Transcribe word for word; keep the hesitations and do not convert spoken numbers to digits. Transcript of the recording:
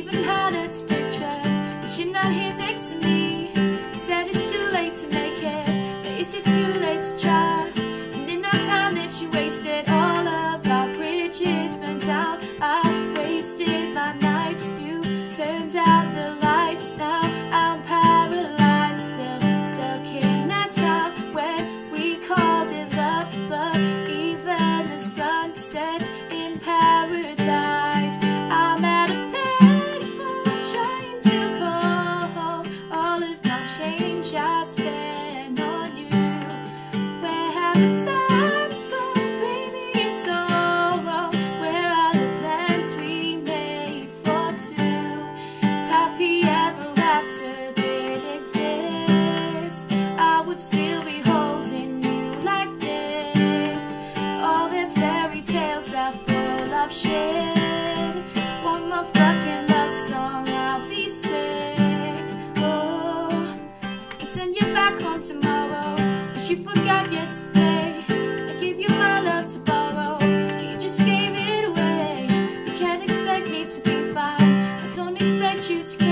even harder to picture that you're not here next to me. You said it's too late to make it, but is it too late to try? And in our time that you wasted, all of our bridges burned out. I wasted my nights, you turned out the lights. Now I'm paralyzed, still stuck in that time when we called it love. But even the sun sets in paradise. I'm at a payphone trying to call home all of my change I spent on you. Where have the times gone, baby? It's all wrong. Where are the plans we made for two? If happy ever after did exist, I would still be holding you like this. All them fairy tales are full of shit. One more fucking love song, I'll be sick. Oh, and turn your back on tomorrow, cause you forgot yesterday. I gave you my love to borrow, you just gave it away. You can't expect me to be fine, I don't expect you to care.